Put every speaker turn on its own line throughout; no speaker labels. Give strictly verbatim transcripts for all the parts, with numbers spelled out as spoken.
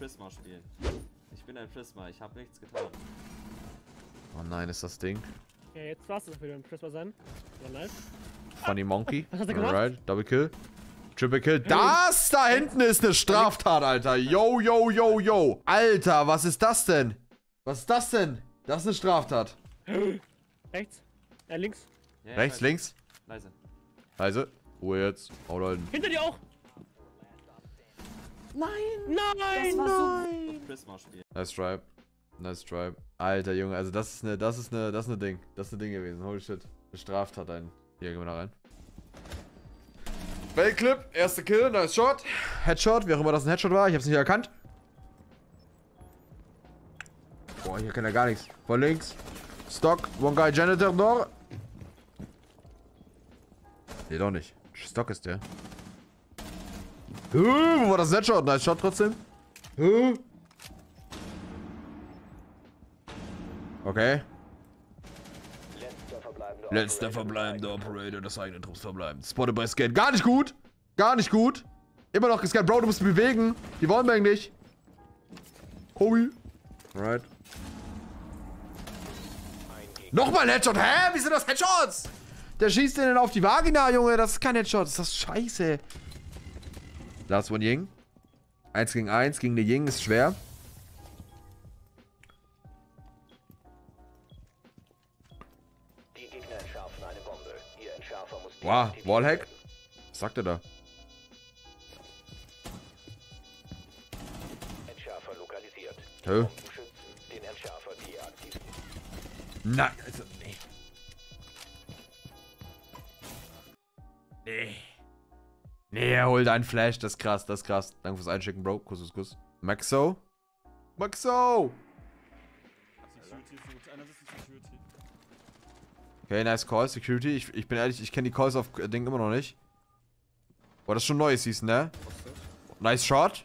Prisma spielen. Ich bin ein Prisma, ich habe nichts getan.
Oh nein, ist das Ding.
Ja, jetzt war's das für den Prisma sein. Ja, nice.
Funny Monkey.
Was hat er gemacht?
Alright, Double Kill. Triple Kill. Das da hinten ist eine Straftat, Alter. Yo, yo, yo, yo. Alter, was ist das denn? Was ist das denn? Das ist eine Straftat.
Rechts. Ja, links.
Ja,
Rechts,
leise.
links.
Leise.
Leise. Ruhe jetzt. Hau da hinten.
Hinter dir auch!
Nein.
Nein!
Nein.
Prisma spielen.
Nice Tribe. Nice Tribe. Alter, Junge, also das ist eine, das ist eine, das ist eine Ding. Das ist eine Ding gewesen. Holy shit. Eine Straftat ein. Hier, gehen wir da rein. Weltclip, erste Kill, nice Shot. Headshot, wie auch immer das ein Headshot war, ich hab's nicht erkannt. Boah, hier kann er gar nichts. Von links. Stock, one guy janitor door. Nee, doch nicht. Stock ist der. Äh, wo war das Headshot? Nice Shot trotzdem. Äh. Okay. Letzter verbleibender Operator des eigenen Trupps verbleiben. Spotted by Scan. Gar nicht gut. Gar nicht gut. Immer noch gescannt. Bro, du musst dich bewegen. Die wollen wir eigentlich. Homie. Alright. Nochmal ein Headshot. Hä? Wie sind das Headshots? Der schießt den auf die Vagina, Junge. Das ist kein Headshot. Das ist das scheiße. Last one Ying. Eins gegen eins. Gegen den Ying ist schwer. Wow, Wallhack? Was sagt er da?
Entschärfer lokalisiert.
Hä?
Den Entschärfer deaktivieren.
Nein, also, nee. Nee. Nee, er holt einen Flash, das ist krass, das ist krass. Danke fürs Einschicken, Bro. Kuss, Kuss, Kuss. Maxo? Maxo! Okay, nice Call, Security. Ich, ich bin ehrlich, ich kenne die Calls auf Ding immer noch nicht. Boah, das ist schon neues Season, ne? Nice Shot.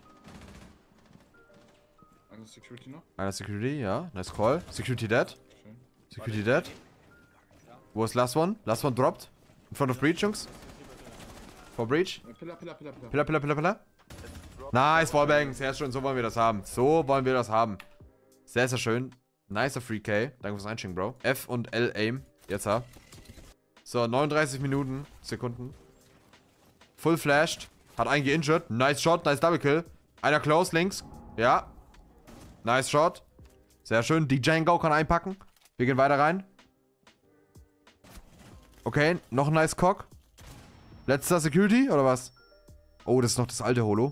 Einer Security noch?
Einer Security, ja. Nice Call. Security dead. Security dead. Wo ist last one? Last one dropped. In front of Breach, Jungs. For Breach.
Pillar, Pillar, Pillar, Pillar.
Pillar, Pillar, Pillar, Pillar. Nice, Wallbang. Sehr schön, so wollen wir das haben. So wollen wir das haben. Sehr, sehr schön. Nicer Free K. Danke fürs Einschicken, Bro. F und L Aim. Jetzt ha. So, neununddreißig Minuten. Sekunden. Full flashed. Hat einen geinjured. Nice Shot, nice Double Kill. Einer close links. Ja. Nice Shot. Sehr schön. Die Django kann einpacken. Wir gehen weiter rein. Okay, noch ein nice Cock. Letzter Security, oder was? Oh, das ist noch das alte Holo.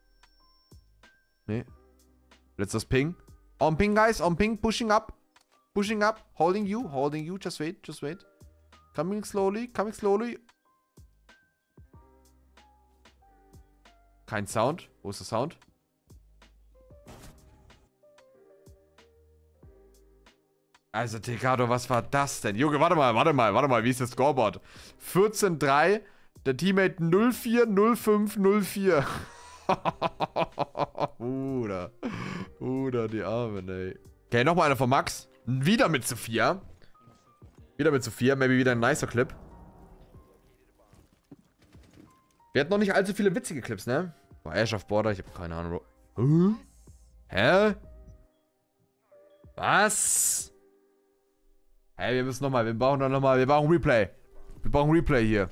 Nee. Letztes Ping. On Ping, guys. On Ping. Pushing up. Pushing up. Holding you. Holding you. Just wait. Just wait. Coming slowly. Coming slowly. Kein Sound. Wo ist der Sound? Also, Tekado, was war das denn? Junge, warte mal, warte mal, warte mal. Wie ist das Scoreboard? vierzehn drei. Der Teammate null vier null fünf null vier. Bruder. Bruder, die Armen, ey. Okay, nochmal einer von Max. Wieder mit Sophia. Wieder mit Sophia. Maybe wieder ein nicer Clip. Wir hatten noch nicht allzu viele witzige Clips, ne? War Ash auf Border. Ich habe keine Ahnung, Bro. Hä? Was? Hey, wir müssen nochmal. Wir brauchen doch nochmal. Wir brauchen Replay. Wir brauchen Replay hier.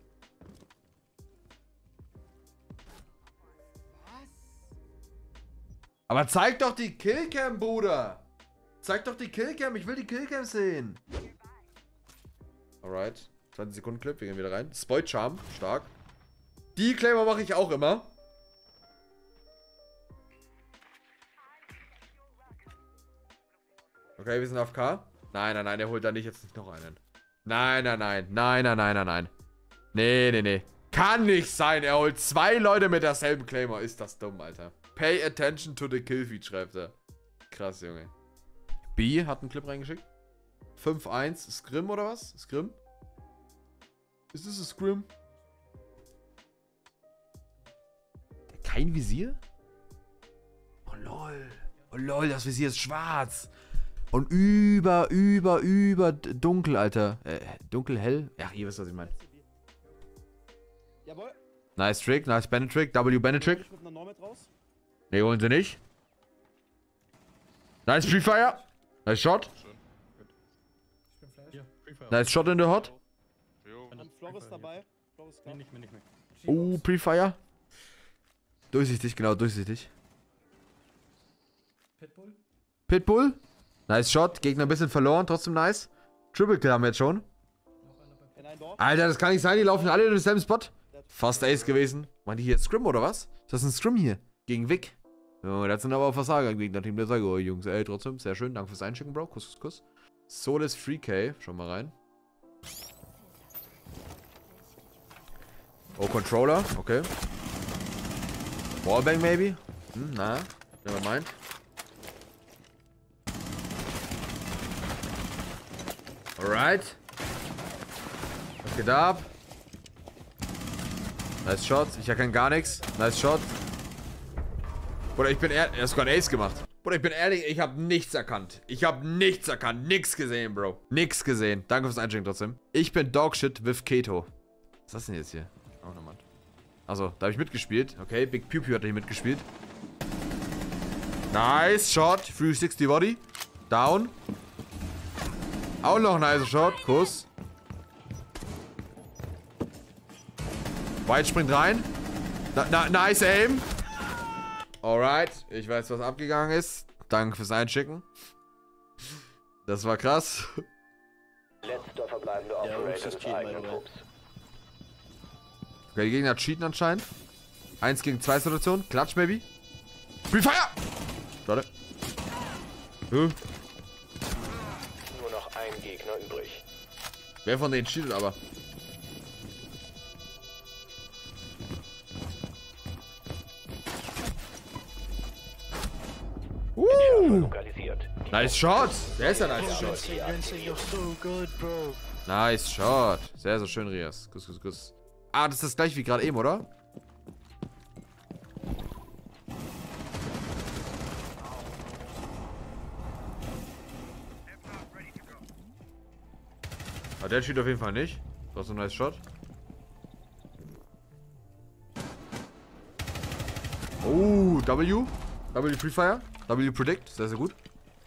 Aber zeig doch die Killcam, Bruder. Zeig doch die Killcam. Ich will die Killcam sehen. Alright. zwanzig Sekunden Clip. Wir gehen wieder rein. Spoil Charm. Stark. Die Claimer mache ich auch immer. Okay, wir sind auf K. Nein, nein, nein. Der holt da nicht jetzt nicht noch einen. Nein, nein, nein. Nein, nein, nein, nein, nein. Nee, nee, nee. Kann nicht sein. Er holt zwei Leute mit derselben Claimer. Ist das dumm, Alter. Pay attention to the Killfeed, schreibt er. Krass, Junge. B hat einen Clip reingeschickt. fünf eins. Scrim oder was? Scrim? Ist das ein Scrim? Kein Visier? Oh lol. Oh lol, das Visier ist schwarz. Und über, über, über dunkel, Alter. Äh, dunkel, hell? Ja, ihr wisst, was ich meine.
Jawohl.
Nice Trick, nice Bennett Trick. W Bennett Trick. Ne, holen sie nicht. Nice Free Fire. Nice Shot. Nice Shot in the hot.
Flores dabei. Flores klar.
Nicht mehr, nicht mehr.
Oh, Pre-Fire. Durchsichtig, genau, durchsichtig.
Pitbull.
Pitbull. Nice Shot. Gegner ein bisschen verloren, trotzdem nice. Triple Kill haben wir jetzt schon.
In ein Dorf.
Alter, das kann nicht sein, die laufen alle in demselben Spot. Fast Ace gewesen. Meint die hier Scrim oder was? Ist das ein Scrim hier? Gegen Vic. Ja, das sind aber auch Versager im Gegner-Team. Der sagt, oh Jungs, ey, trotzdem, sehr schön. Danke fürs Einschicken, Bro. Kuss, Kuss, Kuss. Solis Free K. Schau mal rein. Oh, Controller. Okay. Wallbang maybe? Hm, na. Never mind. Alright. Was geht ab? Nice Shot. Ich erkenne gar nichts. Nice Shot. Oder ich bin ehrlich. Er hat sogar einen Ace gemacht. Oder ich bin ehrlich, ich habe nichts erkannt. Ich habe nichts erkannt. Nix gesehen, Bro. Nix gesehen. Danke fürs Einschicken trotzdem. Ich bin Dogshit with Keto. Was ist das denn jetzt hier? Auch nochmal. Also, da habe ich mitgespielt. Okay, Big Pew Pew hat hier mitgespielt. Nice Shot. drei sechzig Body. Down. Auch noch ein nice Shot. Kuss. White springt rein. Na, na, nice Aim. Alright. Ich weiß, was abgegangen ist. Danke fürs Einschicken. Das war krass.
Letzter verbleibender Operator des eigenen Trupps.
Okay, die Gegner cheaten anscheinend. Eins gegen zwei Situation. Klatsch, Baby. Free Fire! Warte. Hm.
Nur noch ein Gegner übrig.
Wer von denen cheatet aber? Uh,
Lokalisiert.
nice Shot. Der ist ja nice Shot.
You're so good, bro.
Nice Shot. Sehr, sehr schön, Rias. Kuss, kuss, kuss. Ah, das ist das gleiche wie gerade eben, oder? Ah, der steht auf jeden Fall nicht. Das ist ein nice Shot. Oh, W. W Free Fire. W Predict. Sehr, sehr gut.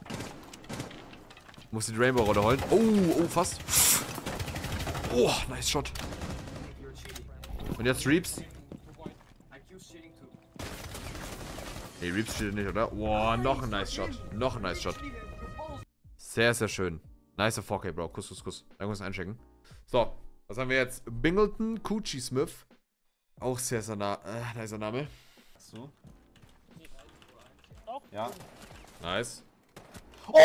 Muss die Rainbow-Rolle holen. Oh, oh, fast. Oh, nice Shot. Und jetzt Reaps. Nee, Reaps steht nicht, oder? Wow, noch ein nice Shot. Noch ein nice Shot. Sehr, sehr schön. Nice vier K, Bro. Kuss, Kuss, Kuss. Da muss ich einchecken. So, was haben wir jetzt? Bingleton Coochie Smith. Auch sehr, sehr na äh, nicer Name.
So. Ja.
Nice.
So,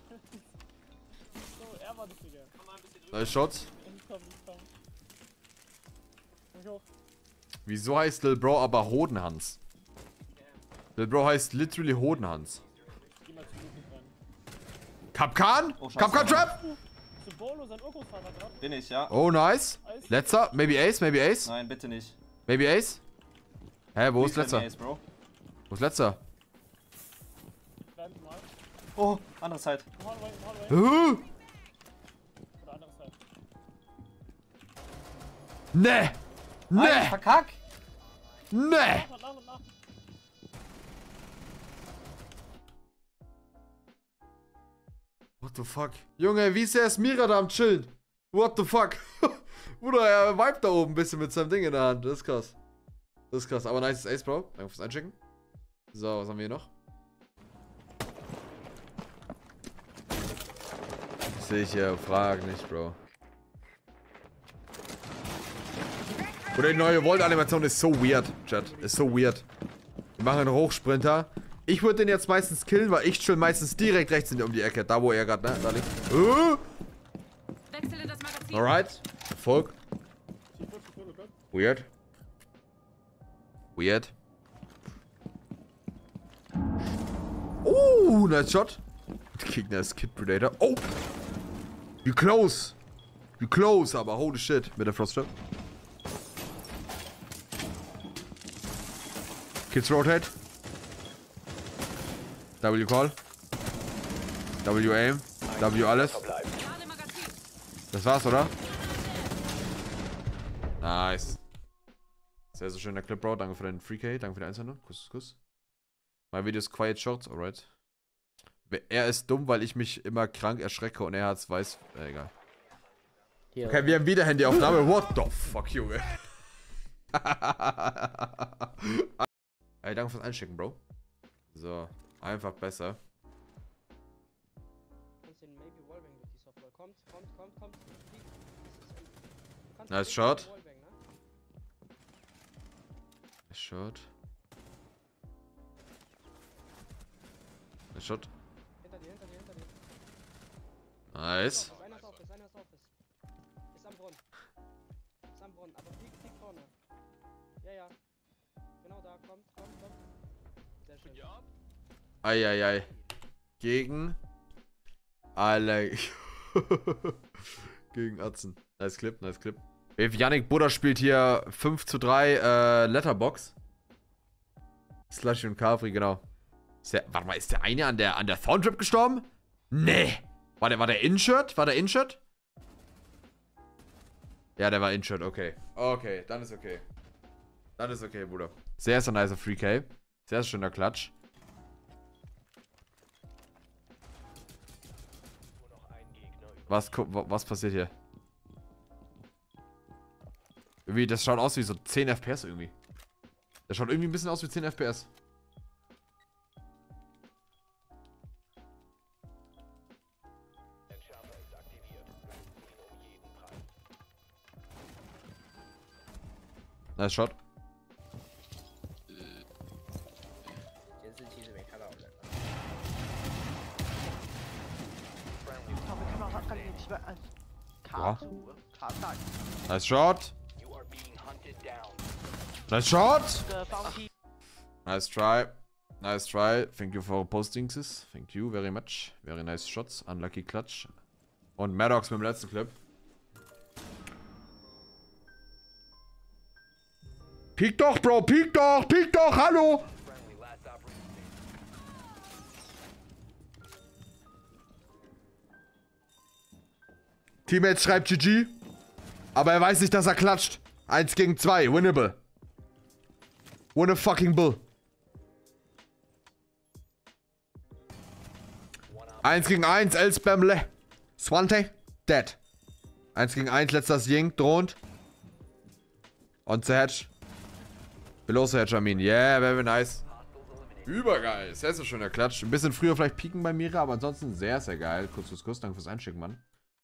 er war das, Digga.
Nice Shots.
Ich komm, ich komm. Komm ich hoch.
Wieso heißt Lil Bro aber Hodenhans? Lil Bro heißt literally Hodenhans.
Geh mal zu Lukas rein.
Kapkan?
Oh, scheiße.
Kapkan Trap?
Zu Bolo, sein Urgroßvater gerade.
Bin ich, ja?
Oh, nice. Letzter. Maybe Ace, maybe Ace.
Nein, bitte nicht.
Maybe Ace. Hä, wo ist
Please let me
letzter?
ace, Bro.
Wo ist letzter?
Bleiben mal.
Oh, andere Seite.
Im Hallway, im Hallway.
Huh?
Oder andere Seite.
Ne!
Nein,
Ne!
verkack!
Ne!
Nach und nach und nach.
What the fuck? Junge, wie ist der Mira da am Chillen? What the fuck? Bruder, er vibet da oben ein bisschen mit seinem Ding in der Hand. Das ist krass. Das ist krass. Aber nice Ace, Bro. Danke fürs Einschicken. So, was haben wir hier noch? Sehe ich hier. Frag nicht, Bro. Oder die neue Volt-Animation ist so weird, Chat. Ist so weird. Wir machen einen Hochsprinter. Ich würde den jetzt meistens killen, weil ich chill meistens direkt rechts um die Ecke. Da, wo er gerade, ne? Da liegt. Uh!
Wechsel in das Magazin.
Alright. Erfolg. Weird. Weird. Oh, nice Shot. Der Gegner ist Kid Predator. Oh! Wie close. Wie close, aber holy shit. Mit der Frosttrap. Kids rotate. W call. W aim. W alles.
Gerade Magazin.
Das war's, oder? Nice. Sehr, sehr schöner Clip, Bro. Danke für deinen Free K. Danke für die Einsendung. Kuss, Kuss. My videos quiet short. Alright. Er ist dumm, weil ich mich immer krank erschrecke und er hat's weiß. Äh, egal.
Hier.
Okay, wir haben wieder Handyaufnahme. What the fuck, Junge? Ey, danke fürs Einschicken, Bro. So, einfach besser. Nice shot. Nice shot. Nice shot.
Hinter dir, hinter dir, hinter dir.
Nice.
Einer ist Office, einer ist Office. Ist am Brunnen. Ist am Brunnen, aber fliegt, fliegt vorne. Ja, ja. Genau da, kommt, kommt, kommt. Sehr schön.
Eieiei. Gegen alle. Gegen Atzen. Nice Clip, nice Clip. Yannick Buddha spielt hier fünf zu drei äh, Letterbox. Slushy und Kafri, genau. Ist der, warte mal, ist der eine an der an der Thorntrip gestorben? Nee. War der, war der injured? War der injured? Ja, der war injured, okay. Okay, dann ist okay. Dann ist okay, Bruder. Sehr, sehr nice Free K. Sehr schöner Klatsch. Was, was passiert hier? Irgendwie, das schaut aus wie so zehn F P S irgendwie. Das schaut irgendwie ein bisschen aus wie zehn F P S. Nice Shot. Ja. Nice Shot. Nice shot! Nice try. Nice try. Thank you for posting this. Thank you very much. Very nice shots. Unlucky clutch. Und Maddox mit dem letzten Clip. Peek doch, Bro! Peek doch! Peek doch! Hallo! Teammate schreibt G G. Aber er weiß nicht, dass er klatscht. Eins gegen zwei. Winnable. Win a fucking bull. Eins gegen eins, L-Spamle. Swante, dead. Eins gegen eins, letzter Ying, drohend. Und Hedge. Below Hedge, I mean. Yeah, very nice. Übergeil. Sehr, sehr schöner Klatsch. Ein bisschen früher vielleicht pieken bei Mira, aber ansonsten sehr, sehr geil. Kurz, kurz, kurz. Danke fürs Einschicken, Mann.